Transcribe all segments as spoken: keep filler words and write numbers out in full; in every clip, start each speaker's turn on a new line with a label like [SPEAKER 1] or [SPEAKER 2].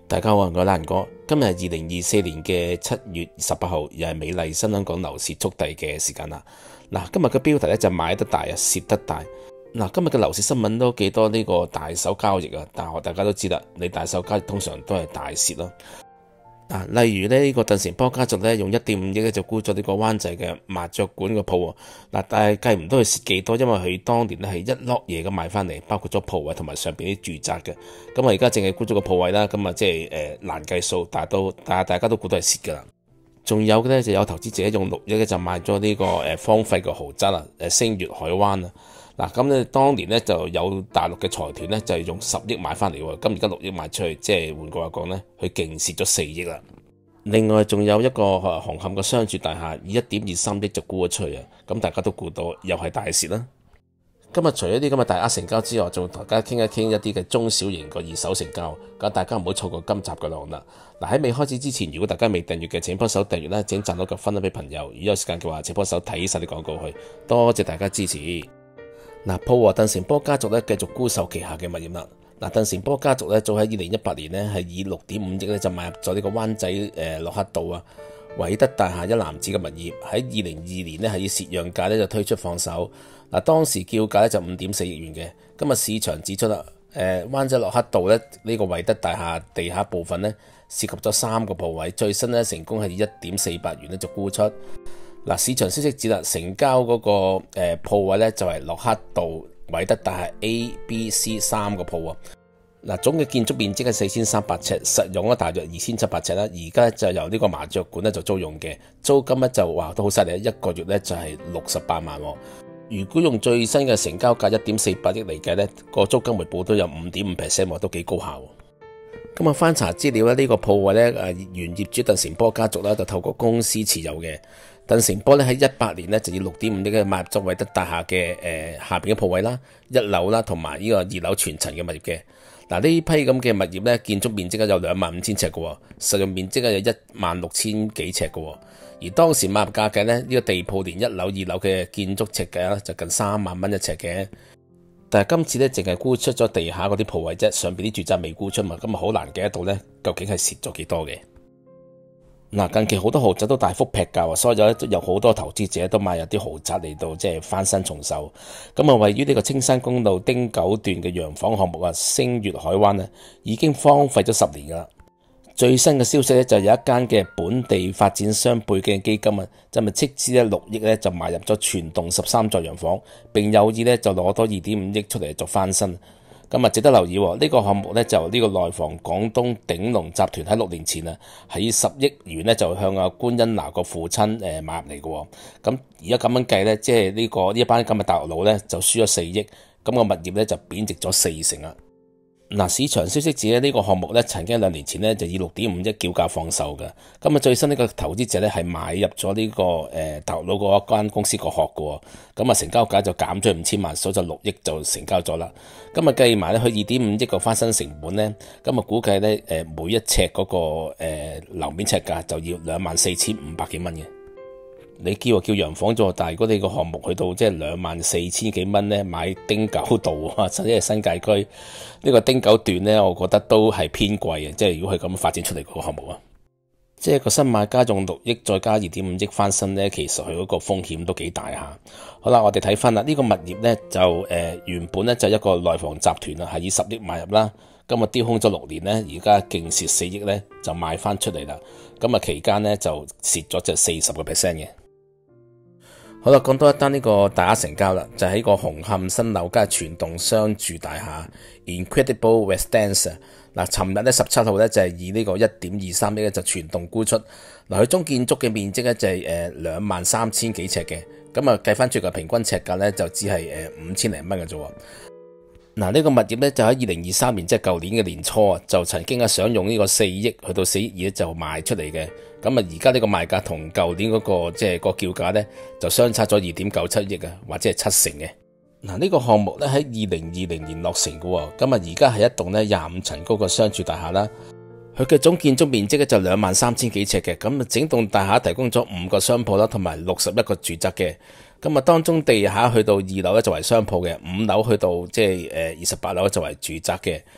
[SPEAKER 1] 大家好，我係蘭哥。今日係二零二四年嘅七月十八號，又係美麗新香港樓市速遞嘅時間啦。嗱，今日嘅標題咧就買得大啊，蝕得大。嗱，今日嘅樓市新聞都幾多呢個大手交易啊，但係大家都知啦，你大手交易通常都係大蝕咯。嗱，例如咧呢個鄧成波家族咧用一點五億咧就沽咗呢個灣仔嘅麻雀館嘅鋪喎。嗱，但係計唔到佢蝕幾多，因為佢當年咧係一碌嘢咁買翻嚟，包括咗鋪位同埋上邊啲住宅嘅。咁啊而家淨係沽咗個鋪位啦，咁啊即係誒難計數，但係都但係大家都估到係蝕噶啦。仲有嘅咧就有投資者用六億咧就買咗呢個誒荒廢嘅豪宅啦，誒星月海灣啊。嗱，咁咧當年咧就有大陸嘅財團咧就係用十億買翻嚟喎，咁而家六億賣出去，即係換句話講咧，佢勁蝕咗四億啦。另外仲有一個紅磡嘅商住大廈，以一點二三億就沽咗出去啊，咁大家都估到又係大蝕啦。今日除咗啲咁嘅大額成交之外，仲同大家傾一傾一啲嘅中小型嘅二手成交，咁大家唔好錯過今集嘅浪啦。嗱，喺未開始之前，如果大家未訂閱嘅，請幫手訂閱啦，請讚到個分享俾朋友。如果有時間嘅話，請幫手睇晒啲廣告去，多謝大家支持。嗱，鋪和鄧成波家族咧繼續沽售旗下嘅物業啦。嗱，鄧成波家族咧早喺二零一八年咧係以六點五億咧就買入咗呢個灣仔誒洛克道啊偉德大廈一籃子嘅物業，喺二零二二年咧係以蝕讓價咧就推出放手。嗱，當時叫價咧就五點四億元嘅。今日市場指出啦，誒灣仔洛克道咧呢個偉德大廈地下部分咧涉及咗三個鋪位，最新咧成功係以一點四八元咧就沽出。嗱，市場消息指啦，成交嗰個誒鋪位咧就係洛克道偉德大廈 A、B、C 三個鋪啊。嗱，總嘅建築面積係四千三百尺，實用咧大約二千七百尺啦。而家就由呢個麻雀館咧就租用嘅，租金咧就話都好犀利，一個月咧就係六十八萬。如果用最新嘅成交價一點四八億嚟計咧，個租金回報都有五點五 percent， 都幾高效。咁啊，翻查資料咧，呢個鋪位咧誒原業主鄧成波家族啦，就透過公司持有嘅。鄧成波咧喺一八年咧就以六點五億嘅買入咗偉德大廈嘅誒下邊嘅鋪位啦、一樓啦同埋呢個二樓全層嘅物業嘅。嗱，呢批咁嘅物業咧，建築面積咧有兩萬五千尺嘅，實用面積咧有一萬六千幾尺嘅。而當時買入價計咧，呢個地鋪連一樓、二樓嘅建築尺價咧就近三萬蚊一尺嘅。但係今次咧淨係沽出咗地下嗰啲鋪位啫，上邊啲住宅未沽出嘛，咁啊好難計得到咧究竟係蝕咗幾多嘅。嗱，近期好多豪宅都大幅劈價啊，所以有有好多投資者都買入啲豪宅嚟到即係翻新重售。咁啊，位於呢個青山公路汀九段嘅洋房項目啊，星月海灣啊，已經荒廢咗十年噶啦。最新嘅消息咧，就有一間嘅本地發展商背景基金啊，就咪斥資咧六億咧就買入咗全棟十三座洋房，並有意咧就攞多二點五億出嚟做翻新。咁啊，值得留意喎，呢、這個項目咧就呢個內房廣東鼎龍集團喺六年前啊，係以十億元咧就向阿官恩拿個父親誒買入嚟嘅。咁而家咁樣計咧，即係呢個呢一班咁嘅大陸佬咧就輸咗四億，咁個物業咧就貶值咗四成啦。嗱，市場消息指咧呢個項目咧曾經兩年前咧就以六點五億叫價放售嘅，咁啊最新呢個投資者咧係買入咗呢、這個誒大陸佬嗰一間公司個殼嘅，咁啊成交價就減咗五千萬，所以就六億就成交咗啦。咁啊計埋咧佢二點五億個翻新成本咧，咁啊估計咧誒每一尺嗰、那個誒樓面尺價就要兩萬四千五百幾蚊嘅。你叫啊叫洋房啫，但係如果你個項目去到即係兩萬四千幾蚊咧，買汀九道啊，甚至係新界區呢、這個汀九段咧，我覺得都係偏貴嘅。即係如果係咁發展出嚟嗰個項目啊，即係個新買家用六億再加二點五億翻新咧，其實佢嗰個風險都幾大下。好啦，我哋睇翻啦，呢、這個物業咧就誒、呃、原本咧就一個內房集團啊，係以十億買入啦，咁啊丟空咗六年咧，而家勁蝕四億咧就賣翻出嚟啦。咁啊期間咧就蝕咗就四十個 percent 嘅。好啦，講多一單呢個大額成交啦，就喺、是、個紅磡新樓街全棟商住大廈 Incredible Residence。嗱，尋日咧十七號咧就係以呢個一點二三億咧就全棟沽出。嗱，佢總建築嘅面積咧就係誒兩萬三千幾尺嘅，咁啊計翻出個平均尺價咧就只係誒五千零蚊嘅啫。嗱，呢個物業咧就喺二零二三年，即係舊年嘅年初啊，就曾經啊想用呢個四億去到四億二就賣出嚟嘅。咁啊，而家呢個賣價同舊年嗰、那個即係、就是、個叫價咧就相差咗二點九七億啊，或者係七成嘅。嗱，呢個項目咧喺二零二零年落成嘅，咁啊而家係一棟咧廿五層高嘅商住大廈啦。佢嘅總建築面積咧就兩萬三千幾尺嘅，咁啊整棟大廈提供咗五個商鋪啦，同埋六十一個住宅嘅。咁啊，當中地下去到二樓咧就為商鋪嘅，五樓去到即係誒二十八樓就為住宅嘅。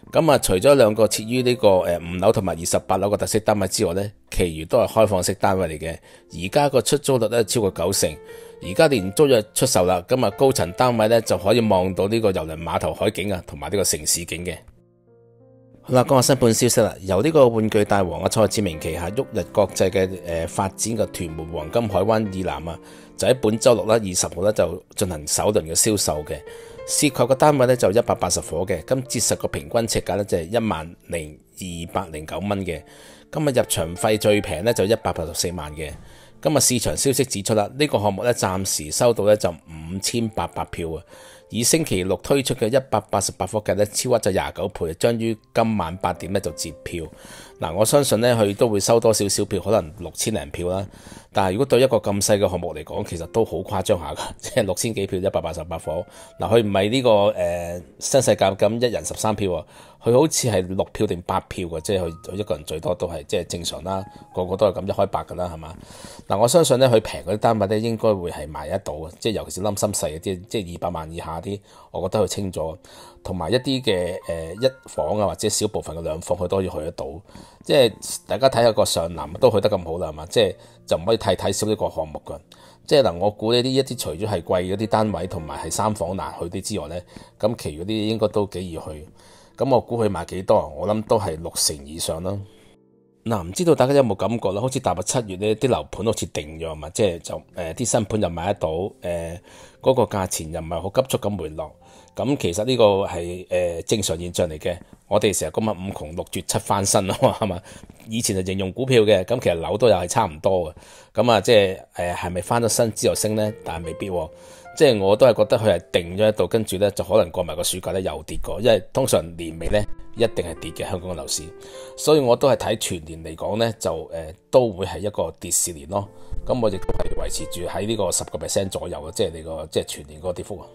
[SPEAKER 1] 咁啊，除咗兩個設於呢個誒五樓同埋二十八樓嘅特色單位之外呢，其餘都係開放式單位嚟嘅。而家個出租率咧超過九成，而家連租約出售啦。咁啊，高層單位呢就可以望到呢個郵輪碼頭海景啊，同埋呢個城市景嘅。好啦，講下新盤消息啦。由呢個玩具大王啊蔡志明旗下旭日國際嘅誒發展嘅屯門黃金海灣以南啊，就喺本周六啦，二十號咧就進行首輪嘅銷售嘅。涉及嘅單位咧就一百八十伙嘅，咁折實個平均尺價咧就係一萬零二百零九蚊嘅。今日入場費最平咧就一百八十四萬嘅。今日市場消息指出啦，呢個項目咧暫時收到咧就五千八百票啊。以星期六推出嘅一百八十八伙計咧，超額就廿九倍，將於今晚八點咧就截票。嗱，我相信咧佢都會收多少少票，可能六千零票啦。但係如果對一個咁細嘅項目嚟講，其實都好誇張下噶，即係六千幾票一百八十八伙。嗱，佢唔係呢個誒、呃、新世界咁一人十三票啊，佢好似係六票定八票嘅，即係佢佢一個人最多都係即係正常啦，個個都係咁一開八噶啦，係嘛？嗱，我相信咧佢平嗰啲單位咧應該會係賣得到嘅，即係尤其是冧心細嘅啲，即係二百萬以下啲，我覺得佢清咗，同埋一啲嘅誒一房啊或者小部分嘅兩房佢都可以去得到，即係大家睇下個上南都去得咁好啦，係嘛？即係就唔可以太睇少呢個項目㗎。即係嗱，我估呢啲一啲除咗係貴嗰啲單位同埋係三房難去啲之外咧，咁其餘嗰啲應該都幾易去。咁我估佢賣幾多？我諗都係六成以上啦。嗱，唔知道大家有冇感覺啦？好似踏入七月呢啲樓盤好似定咗嘛，即係就誒啲、呃、新盤又買得到，誒、呃、嗰、那個價錢又唔係好急速咁回落。咁其實呢個係誒、呃、正常現象嚟嘅。我哋成日講啊五窮六絕七翻身啊嘛，係嘛？以前就形容股票嘅，咁其實樓都又係差唔多嘅。咁啊，即係誒係咪翻咗身之後升咧？但係未必、啊。即係我都係覺得佢係定咗喺度，跟住咧就可能過埋個暑假咧又跌過，因為通常年尾咧一定係跌嘅香港嘅樓市，所以我都係睇全年嚟講咧就誒、呃、都會係一個跌市年咯。咁我亦都係維持住喺呢個十個 percent 左右嘅，即係你個即係全年嗰個跌幅啊。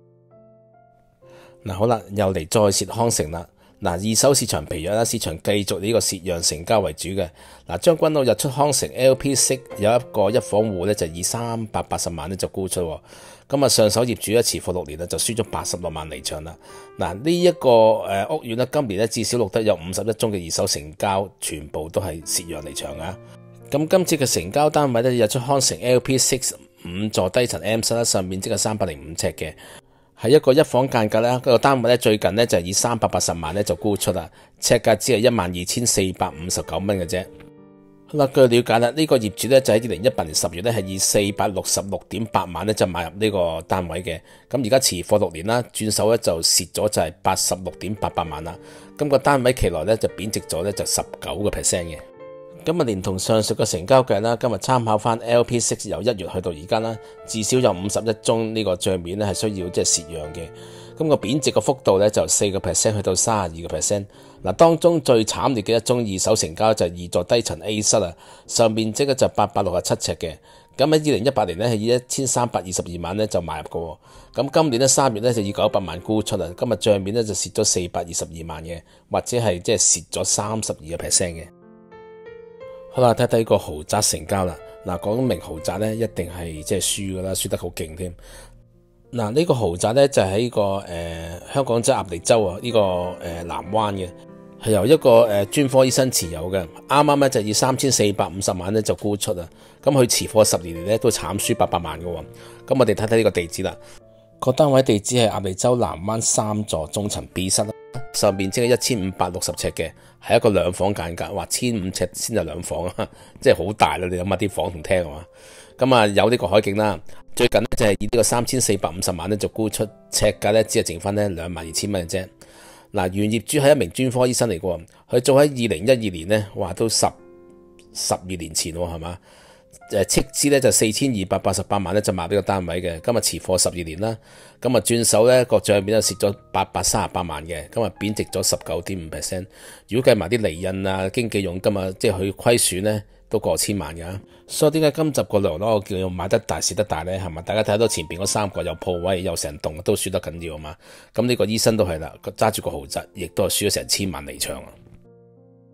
[SPEAKER 1] 嗱，好啦，又嚟再涉康城啦。嗱，二手市場疲弱啦，市場繼續呢個蝕讓成交為主嘅。嗱，將軍澳日出康城 L P 式有一個一房戶咧就以三百八十萬咧就沽出，咁啊上手業主咧持貨六年咧就輸咗八十六萬離場啦。嗱，呢一個誒屋苑咧今年咧至少錄得有五十一宗嘅二手成交，全部都係蝕讓離場啊。咁今次嘅成交單位咧日出康城 L P 式五座低層 M 室啦，上面即係三百零五尺嘅。係一個一房間隔啦，個單位咧最近咧就以三百八十萬咧就沽出啦，尺價只係一萬二千四百五十九蚊嘅啫。好啦，據了解啦，呢、這個業主咧就喺二零一八年十月咧係以四百六十六點八萬咧就買入呢個單位嘅，咁而家持貨六年啦，轉手咧就蝕咗就係八十六點八八萬啦，咁、那個單位期內咧就貶值咗咧就十九個 percent 嘅。今日連同上述嘅成交計啦，今日參考翻 L P 式由一月去到而家啦，至少有五十一宗呢個帳面咧係需要即係蝕讓嘅。咁個貶值嘅幅度咧就四個 percent 去到三十二個 percent。嗱，當中最慘烈嘅一宗二手成交就係二座低層 A 室啊，上面積咧就八百六十七尺嘅。咁喺二零一八年咧係以一千三百二十二萬咧就買入嘅。咁今年咧三月咧就以九百萬沽出啦。今日帳面咧就蝕咗四百二十二萬嘅，或者係即係蝕咗三十二個 percent 嘅。好啦，睇睇個豪宅成交啦。嗱，講明豪宅咧，一定係即係輸噶啦，輸得好勁添。嗱，呢個豪宅咧就喺、是、呢、這個誒、呃、香港即係鴨脷洲啊，呢、這個誒、呃、南灣嘅，係由一個誒專、呃、科醫生持有嘅。啱啱咧就以三千四百五十萬咧就沽出啊。咁佢持貨十二年咧都慘輸八百萬噶。咁我哋睇睇呢個地址啦。個單位地址係鴨脷洲南灣三座中層 B 室啦。上面即係一千五百六十尺嘅，係一個兩房間隔，話千五尺先係兩房啊，即係好大啦！你諗下啲房同廳啊嘛，咁啊有呢個海景啦。最近咧就係以呢個三千四百五十萬咧就沽出，尺價咧只係剩翻咧兩萬二千蚊嘅啫。嗱，原業主係一名專科醫生嚟嘅，佢做喺二零一二年咧，話都十十二年前係嘛。誒斥資咧就四千二百八十八萬咧就買呢個單位嘅，今日持貨十二年啦，咁啊轉手咧個帳面就蝕咗八百三十八萬嘅，今日貶值咗十九點五 percent。如果計埋啲厘印啊、經紀佣金啊，即係佢虧損咧都過千萬㗎。所以點解今集個內容我叫買得大蝕得大咧？係嘛？大家睇到前邊嗰三個有鋪位有成棟都輸得緊要啊嘛。咁呢個醫生都係啦，揸住個豪宅，亦都係輸咗成千萬離場啊。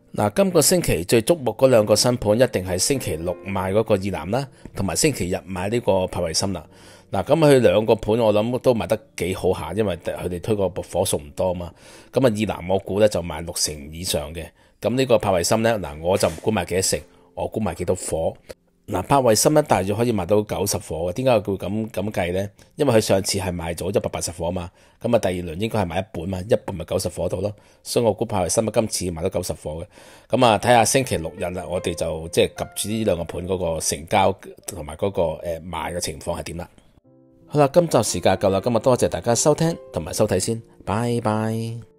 [SPEAKER 1] 嗱，今個星期最矚目嗰兩個新盤一定係星期六賣嗰個意南啦，同埋星期日賣呢個柏維森啦。嗱，咁佢兩個盤我諗都賣得幾好下，因為佢哋推個火數唔多嘛。咁啊，意南我估咧就賣六成以上嘅。咁呢個柏維森咧，嗱我就唔估賣幾多成，我估賣幾多火。嗱，柏維森一大約可以賣到九十火嘅，點解佢會咁咁計呢？因為佢上次係賣咗一百八十火嘛，咁啊第二輪應該係賣一半嘛，一半咪九十火度咯，所以我估柏維森今次賣到九十火嘅。咁啊睇下星期六日啦，我哋就即係及住呢兩個盤嗰個成交同埋嗰個誒賣嘅情況係點啦。好啦，今集時間夠啦，今日多謝大家收聽同埋收睇先，拜拜。